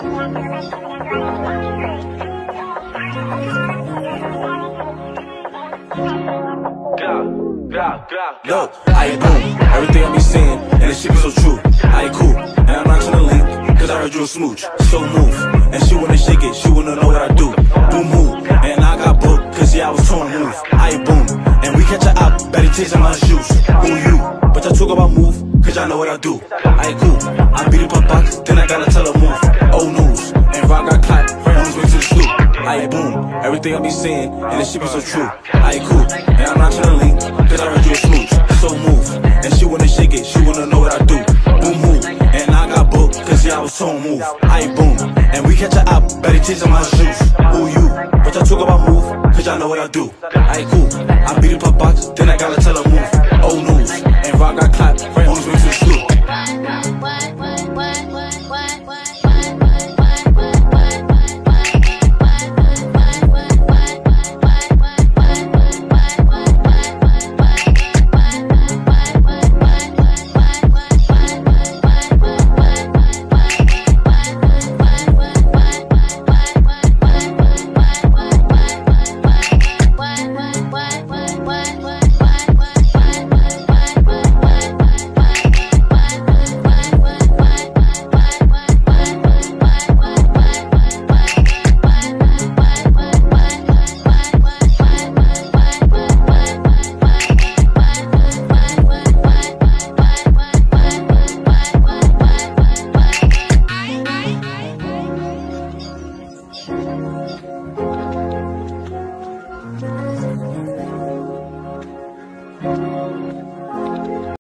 Look, I ain't boom, everything I be saying, and this shit be so true. I ain't cool, and I'm not tryna link, cause I heard you a smooch. So move, and she wanna shake it, she wanna know what I do. Boom, move, and I got booked, cause yeah, I was torn move. I ain't boom, and we catch her out, better chase my shoes. Who you? But y'all talk about move, cause y'all know what I do. I ain't cool, I beat up a box, then I gotta tell her move. Old news, and Rock got clapped, on his way to the stoop. I ain't boom, everything I be saying, and this shit be so true. I ain't cool, and I'm not tryna link, cause I heard you a smooch. So move, and she wanna shake it, she wanna know what I do. Boom, move, and I got booked, cause yeah, I was torn move. I ain't boom, and we catch her out, better chase my shoes. Who you? But y'all talk about move, cause y'all know what I do. I ain't cool, I beat up a box, then I gotta tell her move. Old news, and Rock got clapped, on his way to the stoop.